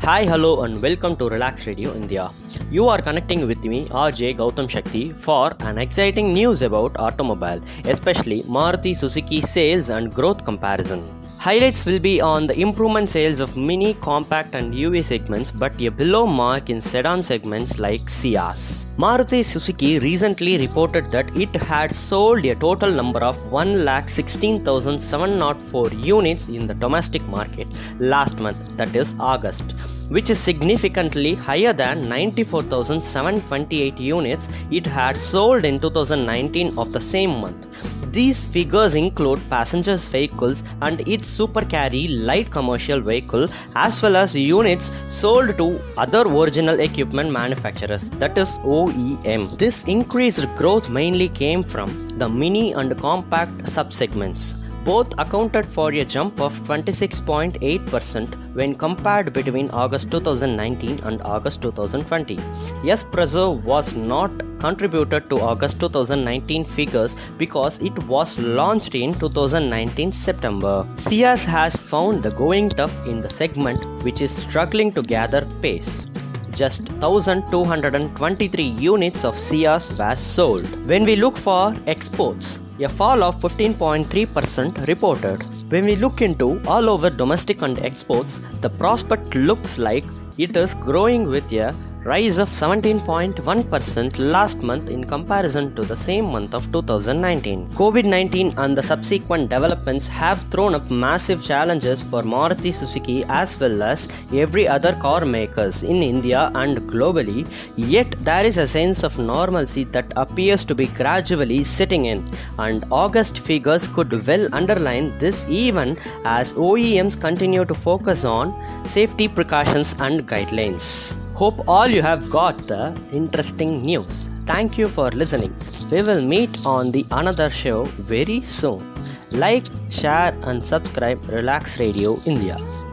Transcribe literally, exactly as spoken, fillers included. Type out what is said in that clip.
Hi, hello, and welcome to Relax Radio India. You are connecting with me, R J Gautam Shakti, for an exciting news about automobile, especially Maruti Suzuki sales and growth comparison. Highlights will be on the improvement sales of mini, compact and U V segments, but a below mark in sedan segments like Ciaz. Maruti Suzuki recently reported that it had sold a total number of one lakh sixteen thousand seven hundred four units in the domestic market last month, that is August, which is significantly higher than ninety-four thousand seven hundred twenty-eight units it had sold in two thousand nineteen of the same month. These figures include passenger vehicles and its Super Carry light commercial vehicle, as well as units sold to other original equipment manufacturers, that is O E M. This increased growth mainly came from the mini and compact subsegments. Both accounted for a jump of twenty-six point eight percent when compared between August two thousand nineteen and August two thousand twenty. Espresso was not contributed to August two thousand nineteen figures because it was launched in two thousand nineteen September. Ciaz has found the going tough in the segment, which is struggling to gather pace. Just one thousand two hundred twenty-three units of Ciaz were sold. When we look for exports, a fall of fifteen point three percent reported. When we look into all over domestic and exports, the prospect looks like it is growing with a rise of seventeen point one percent last month in comparison to the same month of two thousand nineteen. COVID nineteen and the subsequent developments have thrown up massive challenges for Maruti Suzuki as well as every other car makers in India and globally, yet there is a sense of normalcy that appears to be gradually setting in, and August figures could well underline this even as O E Ms continue to focus on safety precautions and guidelines. Hope all you have got the interesting news. Thank you for listening. We will meet on the another show very soon. Like, share and subscribe Relax Radio India.